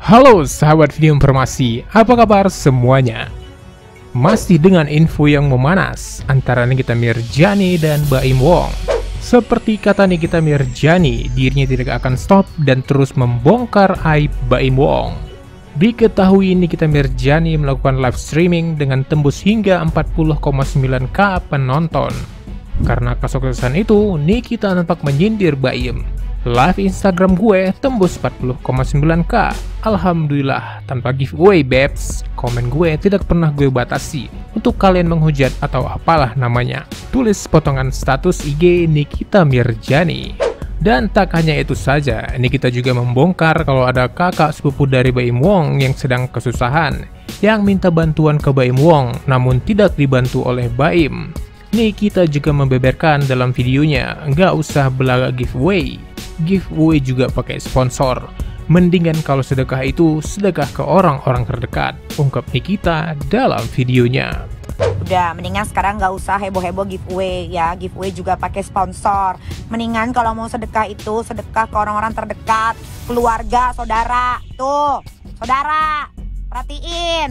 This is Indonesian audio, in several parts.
Halo sahabat video informasi, apa kabar semuanya? Masih dengan info yang memanas antara Nikita Mirzani dan Baim Wong. Seperti kata Nikita Mirzani, dirinya tidak akan stop dan terus membongkar aib Baim Wong. Diketahui Nikita Mirzani melakukan live streaming dengan tembus hingga 40,9k penonton. Karena kesuksesan itu, Nikita tampak menyindir Baim. Live Instagram gue tembus 40,9k. Alhamdulillah, tanpa giveaway babes. Komen gue tidak pernah gue batasi untuk kalian menghujat atau apalah namanya. Tulis potongan status IG Nikita Mirzani. Dan tak hanya itu saja, Nikita juga membongkar kalau ada kakak sepupu dari Baim Wong yang sedang kesusahan, yang minta bantuan ke Baim Wong namun tidak dibantu oleh Baim. Nikita juga membeberkan dalam videonya, nggak usah belaga giveaway juga pakai sponsor. Mendingan kalau sedekah itu sedekah ke orang-orang terdekat, ungkap Nikita dalam videonya. Udah, mendingan sekarang nggak usah heboh-heboh giveaway ya. Giveaway juga pakai sponsor. Mendingan kalau mau sedekah itu sedekah ke orang-orang terdekat, keluarga, saudara. Tuh, saudara, perhatiin.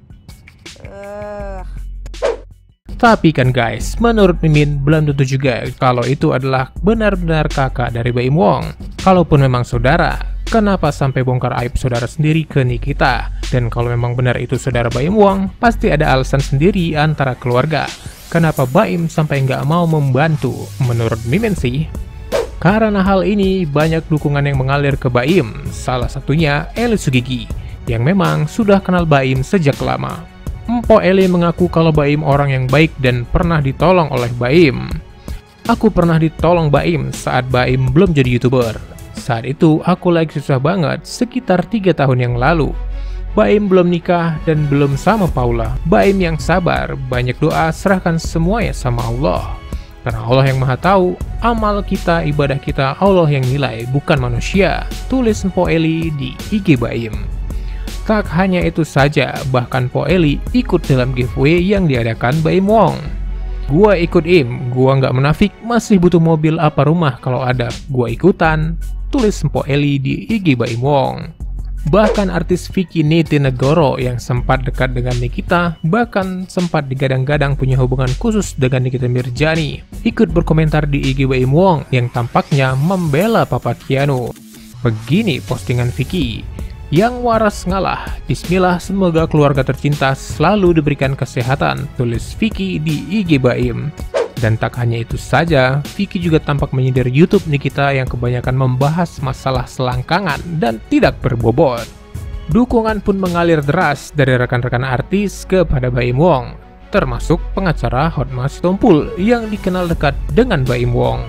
Tapi kan guys, menurut Mimin belum tentu juga kalau itu adalah benar-benar kakak dari Baim Wong. Kalaupun memang saudara, kenapa sampai bongkar aib saudara sendiri ke Nikita? Dan kalau memang benar itu saudara Baim Wong, pasti ada alasan sendiri antara keluarga. Kenapa Baim sampai nggak mau membantu? Menurut Mimin sih, karena hal ini banyak dukungan yang mengalir ke Baim. Salah satunya Eli Sugigi, yang memang sudah kenal Baim sejak lama. Mpo Eli mengaku kalau Baim orang yang baik dan pernah ditolong oleh Baim. Aku pernah ditolong Baim saat Baim belum jadi YouTuber. Saat itu aku lagi susah banget sekitar 3 tahun yang lalu. Baim belum nikah dan belum sama Paula. Baim yang sabar, banyak doa, serahkan semuanya sama Allah. Karena Allah yang maha tahu, amal kita, ibadah kita Allah yang nilai, bukan manusia. Tulis Mpo Eli di IG Baim. Tak hanya itu saja, bahkan Po Eli ikut dalam giveaway yang diadakan Baim Wong. Gua ikut gua nggak menafik, masih butuh mobil apa rumah kalau ada, gua ikutan. Tulis Po Eli di IG Baim Wong. Bahkan artis Vicky Nitinegoro yang sempat dekat dengan Nikita, bahkan sempat digadang-gadang punya hubungan khusus dengan Nikita Mirzani, ikut berkomentar di IG Baim Wong yang tampaknya membela Papa Keanu. Begini postingan Vicky. Yang waras ngalah, bismillah semoga keluarga tercinta selalu diberikan kesehatan, tulis Vicky di IG Baim. Dan tak hanya itu saja, Vicky juga tampak menyindir YouTube Nikita yang kebanyakan membahas masalah selangkangan dan tidak berbobot. Dukungan pun mengalir deras dari rekan-rekan artis kepada Baim Wong, termasuk pengacara Hotma Sitompul yang dikenal dekat dengan Baim Wong.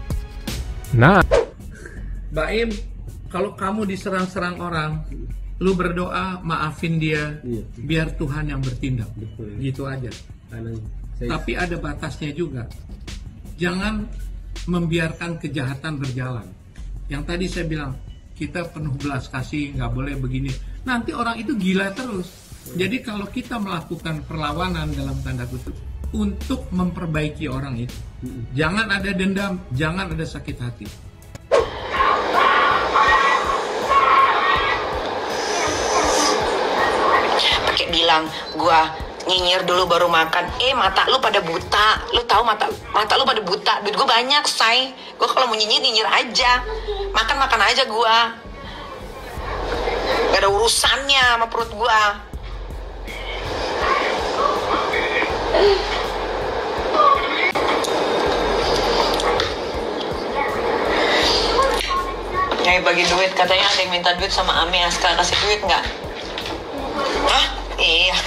Nah, Baim, kalau kamu diserang-serang orang, lu berdoa maafin dia, biar Tuhan yang bertindak. Betul. Gitu aja. Tapi ada batasnya juga. Jangan membiarkan kejahatan berjalan. Yang tadi saya bilang, kita penuh belas kasih, nggak boleh begini. Nanti orang itu gila terus. Jadi kalau kita melakukan perlawanan dalam tanda kutip untuk memperbaiki orang itu, jangan ada dendam, jangan ada sakit hati. Bilang gua nyinyir dulu baru makan, mata lu pada buta, lu tahu mata lu pada buta, duit gua banyak say, gua kalau mau nyinyir aja, makan aja gua, gak ada urusannya sama perut gua. Nyai bagi duit, katanya ada yang minta duit sama Ami Aska, kasih duit nggak? Hah? Iya.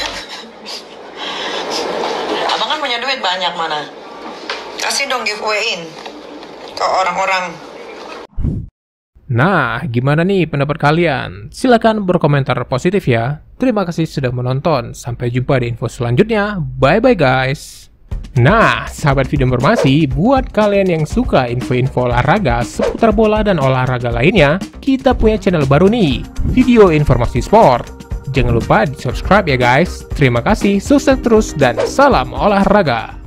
Abang kan punya duit banyak, mana? Kasih dong giveaway-in ke orang-orang. Nah, gimana nih pendapat kalian? Silahkan berkomentar positif ya. Terima kasih sudah menonton. Sampai jumpa di info selanjutnya. Bye-bye guys. Nah, sahabat video informasi, buat kalian yang suka info-info olahraga seputar bola dan olahraga lainnya, kita punya channel baru nih, Video Informasi Sport. Jangan lupa di subscribe ya guys. Terima kasih, sukses terus dan salam olahraga.